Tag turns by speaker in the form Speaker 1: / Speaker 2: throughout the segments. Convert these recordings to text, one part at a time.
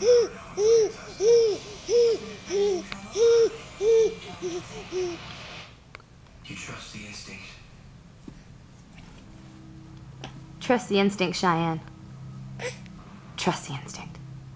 Speaker 1: You trust the instinct.
Speaker 2: Trust the instinct, Cheyanne. Trust the instinct.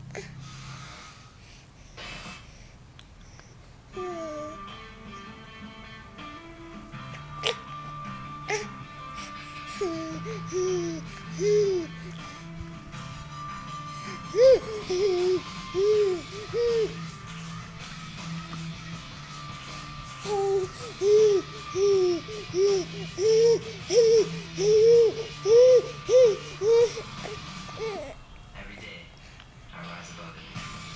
Speaker 1: Every day, I rise above it.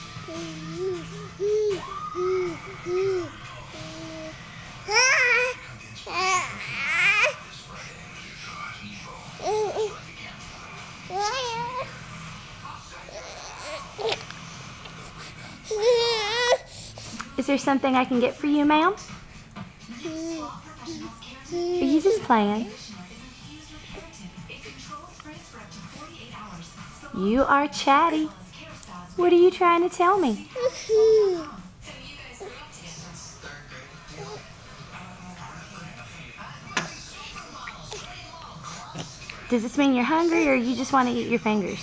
Speaker 2: Is there something I can get for you, ma'am? Are you just playing? You are chatty. What are you trying to tell me? Does this mean you're hungry or you just want to eat your fingers?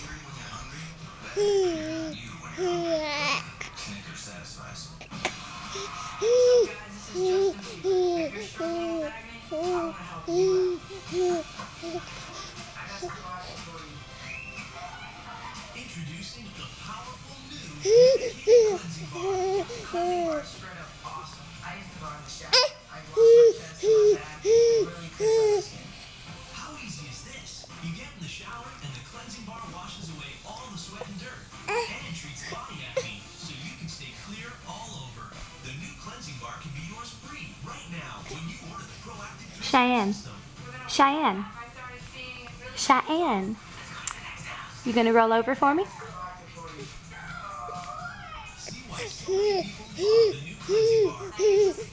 Speaker 1: Introducing the powerful new cleansing bar. Straight up awesome. I used to go in the shower. I go on my chest and my back. It really clears my skin. How easy is this? You get in the shower and the cleansing bar washes away all the sweat and dirt. And treats body acne so you can stay clear all over. The new cleansing bar can be yours free right now when you order the Proactive
Speaker 2: Cheyanne. Cheyanne. Cheyanne. You gonna roll over for me?
Speaker 1: See why so many people love the new cleansing bar.